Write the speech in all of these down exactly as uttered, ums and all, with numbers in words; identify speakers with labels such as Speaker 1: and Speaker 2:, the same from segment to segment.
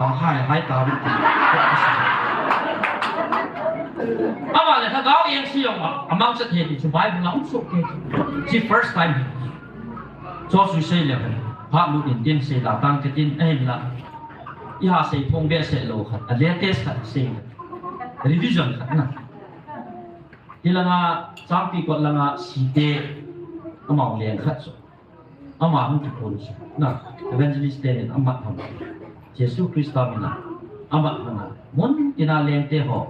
Speaker 1: hai hai ta bị à mà là thằng gáo yên siêu mà among sự hiện thì chúng phải lắm số cái chỉ first time cho suy xây là phát lu điện tiên xây là tăng cái tin em là iha xây phong bia xây lô khát à latest khát xây revision khát na thì là ngà sáng pi còn là ngà sĩ tế among liền khát số ama không chịu phun số na evangelist tên amma tham Jesus Christ mình là amma tham muốn cái nào liền tế họ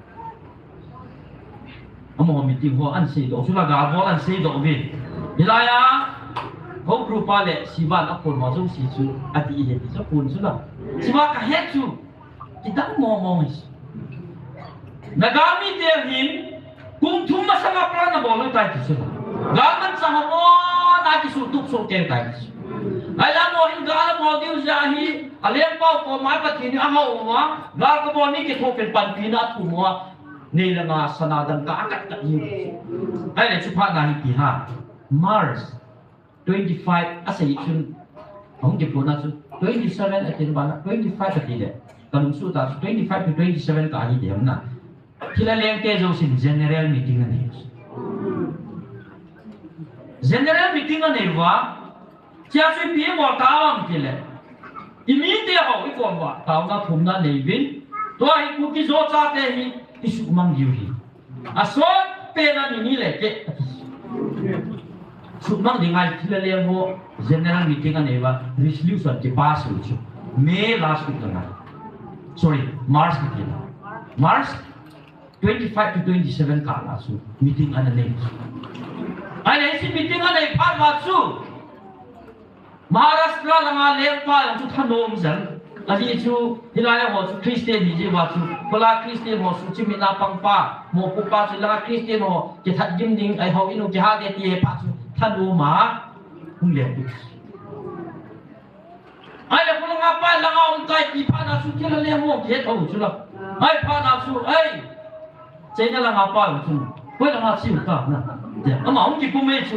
Speaker 1: amma họ meeting họ ăn xây đồ, chúng ta gặp họ ăn xây đồ về, bây giờ ya, không group à lệ, siva nó phun mà chúng si chú, à thì hết thì phun chú là, siva cả hết chú, kita mau mau is, nagami dia hin, kung thum mà sang apa na boleh tay chú, gaman sang apa na chú tup so kaya tay chú, alam mo hin galam mo diu jahi, alem pau ko mai pati ni ahau ma, gal ko ni ke thopen pan pina tu mo. Này là ngà sanadan cả các cái gì, ai là chụp hình này thì ha Mars twenty-five à sẽ chun không chụp luôn à chun twenty-seven ở trên bàn twenty-five là gì đấy, còn số ta twenty-five to twenty-seven cả gì đấy không na, thì là liên kết rồi xin general meeting này, general meeting này va, chia sẻ phía một tao thì là, immediate họ cái con va tao na thùng na này vin, tôi cũng cái số cha thế isu mang diuhi asot pena ni le ke sumang dingal thilale ho general meeting ane ba resolution ke pass hu chu May last week na sorry March meeting March twenty-five to twenty-seven ka la su meeting ane ne ai si meeting ane pha ma su Maharashtra langa lempa lang chu thanom jang ali chu hilaya ho chu Christian hi ji wa chu kola Christian ho su chi mi na pang pa mo pu pa chu la Christian ho ke that jim ding ai ho inu ke ha de ti pa chu thanu ma hung le tu ai la ko nga pa la nga on kai ti pa na su ke la le mo ke tho chu la ai pa na su ai che na la nga pa chu ko la nga chi ta na ya ama hung ki pu me chu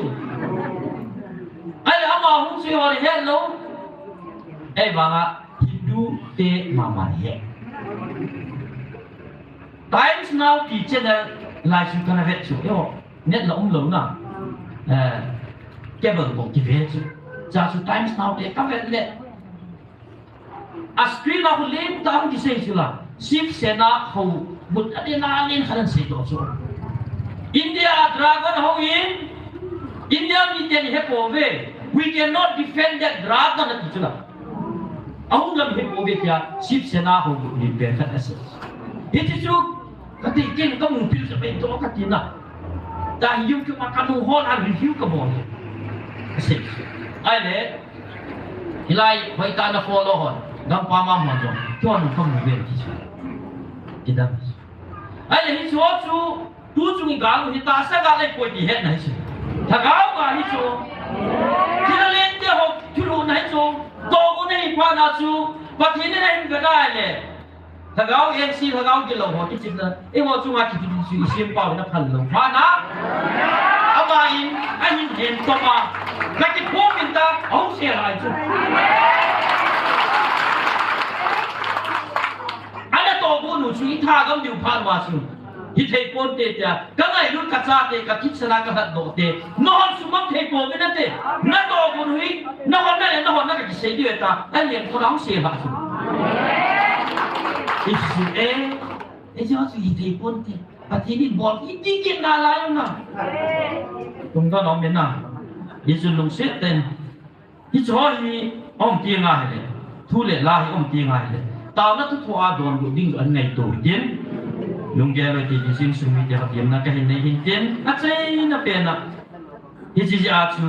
Speaker 1: ai la ama hung chi ho ri hello ai ba nga te mama he times now teacher da lai su kana vet su yo net la um lo na eh ke bang ko ki vet su cha su times now te ka vet le a screen na ho le ta ki se su la sip se na ho but ade na ngin khalan se do su India dragon ho in India mi ten he ko ve we cannot defend that dragon na tu la ahun lam hip obe kya ship sena ho ni pe khat ase it is kati ken ka mun pil sa pe to ka tina ta yu ki ma kanu hol a review ka bo ase ai le hilai hoi ta na follow hon dam pa ma ma jo to no ka mu ve ti chu ida ai le hi so chu tu chu ni ga lu hi ta sa ga le ko ti het nai chu ta ga ga hi chu ti na len te ho chu lu nai chu to ko nei pa na chu ba thi ne nei ga dai le ta gao yen si ta gao ki lo ho ki chin na e mo chu ma ki ti chu i sim pa na phan lo pa na ama in a hin hen to ma ka ki po min ta au se lai chu ana to bu nu chu i tha gam diu phan wa chu hi thei pon te ta ka ngai lu ka cha te ka kit sana ka hat do te no hon su mak thei po me na te na to bu nu hi na hon na na hon na ka ki sei di ta a lien ko dang se ba chu itu eh eh jangan sih di pun te pati ni bol ini ke na la na tung ta nom na yesu lung set ten hi cho hi om ti nga he thu le la hi om ti nga he ta na tu thua don bu ding an ngai to tin lung ge lo ti sin su mi te ha yem na ka hin nei hin tin a chei na pe na hi ji a chu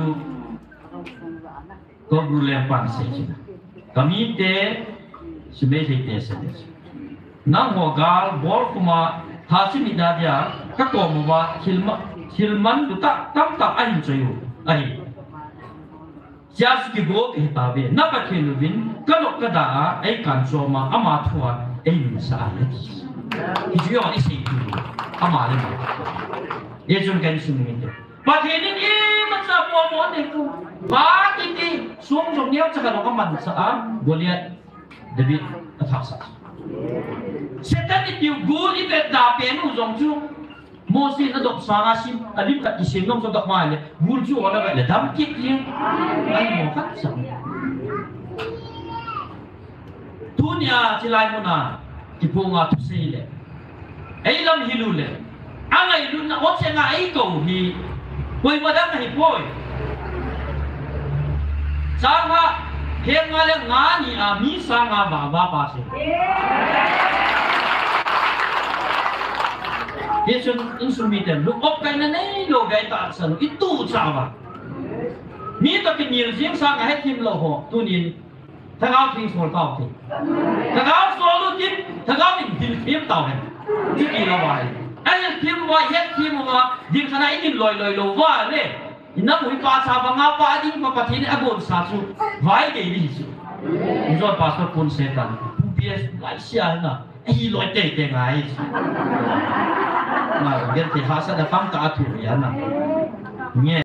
Speaker 1: ko bru le pan se chi kami te sube se te se nang ho gal bol kuma tha chi mi da dia ka ko mo wa khilma khilman du ta tam ta ai choyu ai jas ki go ke ta be na pa khelu vin ka no ka da ai kan so ma ama thua ai mi sa ai ki ji yo ni se ki ama le ma ye jun kan su mi te pa the ni e ma sa po mo ne ko ba ti ti sung jong niao cha ka no ka man sa a goliath David thảo sắc Satan itu gul ibet dapen uzong chu Moses adop sanga sim alip kat isim nom so dak mai le gul chu ona ba le dam kik ling ai mo khat sam dunia cilai muna ki punga tu sei le ai lam hilu le angai lu na ot se nga ai ko hi koi ma dam hi poi sanga heng nga le nga ni a mi sanga ba ba pa se Yesun instrumenten lu op kai na nei lo gai ta san itu chawa mi ta ki nil jing sang ha tim lo ho tu nin ta gao thing sol ka ti ta gao so lu tim ta gao min dil tim tao he ti ki lo wai ai tim wa het tim wa ding khana in loi loi lo wa le ina mu pa cha ba nga pa ding pa pathin agon sa su vai ge ni su zo pa so kun se tan pu ps lai sia na ai loi te te ngai mà biết thì họ sẽ là phong cả thủ ya na nghe